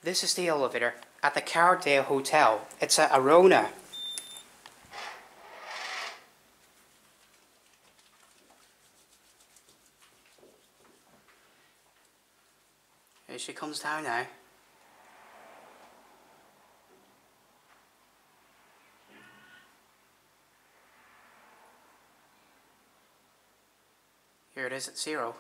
This is the elevator at the Cardale Hotel. It's at Arona. Here she comes down now. Here it is at 0.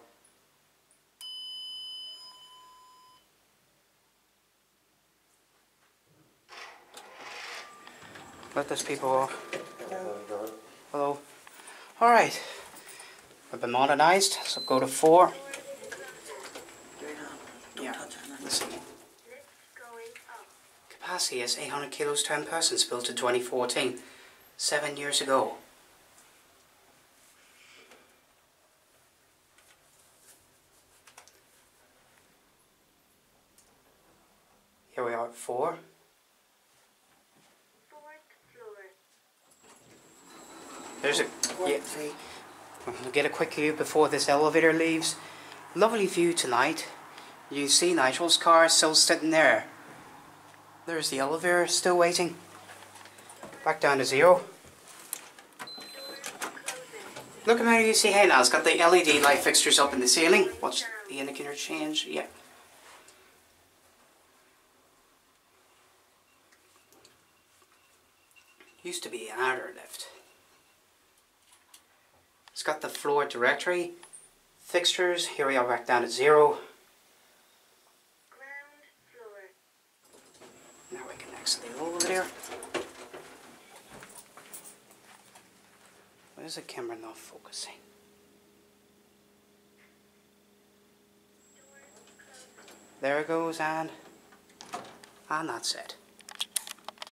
Let those people off. Hello. Alright. I've been modernised, so go to 4. Yeah, let's see. Capacity is 800 kilos 10 persons, built in 2014. 7 years ago. Here we are at 4. There's a... Yeah, we'll get a quick view before this elevator leaves. Lovely view tonight. You see Nigel's car still sitting there. There's the elevator still waiting. Back down to 0. Look at how you see here now. It's got the LED light fixtures up in the ceiling. Watch the indicator change. Yeah. Used to be an outer lift. It's got the floor directory fixtures. Here we are back down to 0. Ground floor. Now we can exit the elevator. Why is the camera not focusing? There it goes, and that's it.